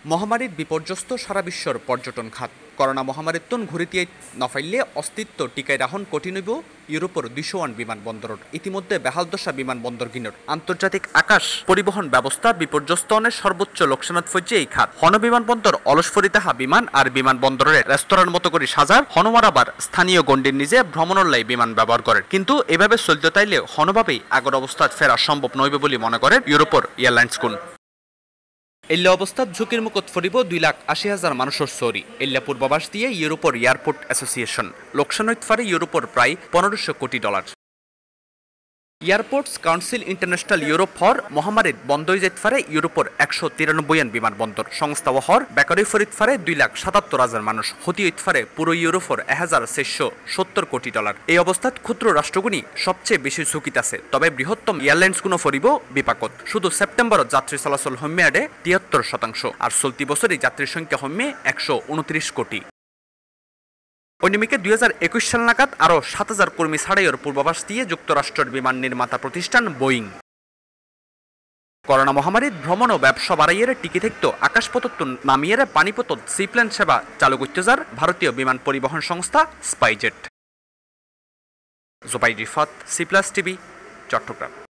মহামারীর বিপর্যস্ত সারা বিশ্বর পর্যটন খাত। করোনা মহামারীতন ঘুরিটিয়ে নফাইলে অস্তিত্ব টিকায় রাহন কঠিনইব ইউরোপের 201 বিমানবন্দর ইতিমধ্যে বেহালদশা বিমানবন্দর গিনর আন্তর্জাতিক আকাশ পরিবহন ব্যবস্থা বিপর্যস্তনের সর্বোচ্চ লোকসানত ফইছে এই খাত। হন বিমানবন্দর অলসফরিতাহা বিমান আর বিমানবন্দরের রেস্তোরাঁর মতো করে সাজার হনমারাবার স্থানীয় গণ্ডির নিজে ভ্রমণলাই বিমান ব্যবহার করেন, কিন্তু এভাবে চলতে তাইলে হনভাবেই আগর অবস্থাত ফেরা সম্ভব নইবে বলে মনে করেন ইউরোপের এয়ারলাইন্স কোন। এল্লা অবস্থাত ঝুঁকির মুখত ফরিব 2,80,000 মানুষের সরি। এল্লা পূর্বাভাস দিয়ে ইউরোপের এয়ারপোর্ট অ্যাসোসিয়েশন লোকসান হইতে পারে ইউরোপের প্রায় $1,500 কোটি। এয়ারপোর্টস কাউন্সিল ইন্টারন্যাশনাল ইউরোপ হর মহামারীর বন্ধ হয়ে যেতে পারে ইউরোপের 193 বিমানবন্দর সংস্থা হর বেকারি ফরিত পারে 2,77,000 মানুষ হতি হইতে পারে পুরো ইউরোপের $1,470 কোটি। এই অবস্থাত ক্ষুদ্র রাষ্ট্রগুনি সবচেয়ে বেশি ঝুঁকিত আছে, তবে বৃহত্তম এয়ারলাইন্সগুলো ফরিব বিপাকত। শুধু সেপ্টেম্বরত যাত্রী চলাচল হম্যে আডে 73%, আর চলতি বছরই যাত্রীর সংখ্যা হম্যে 129 কোটি। অন্যদিকে 2021 সাল নাগাদ আরও 7,000 কর্মী ছাড়াইয়ের পূর্বাভাস দিয়ে যুক্তরাষ্ট্রের বিমান নির্মাতা প্রতিষ্ঠান বোয়িং। করোনা মহামারীর ভ্রমণ ও ব্যবসা বাড়াইয়ের টিকি থাকতো আকাশপথত নামিয়ে পানিপথ সিপ্লেন সেবা চালু করতে যার ভারতীয় বিমান পরিবহন সংস্থা স্পাইজেট। জোবাইর রিফাত, সি+ টিভি, চট্টগ্রাম।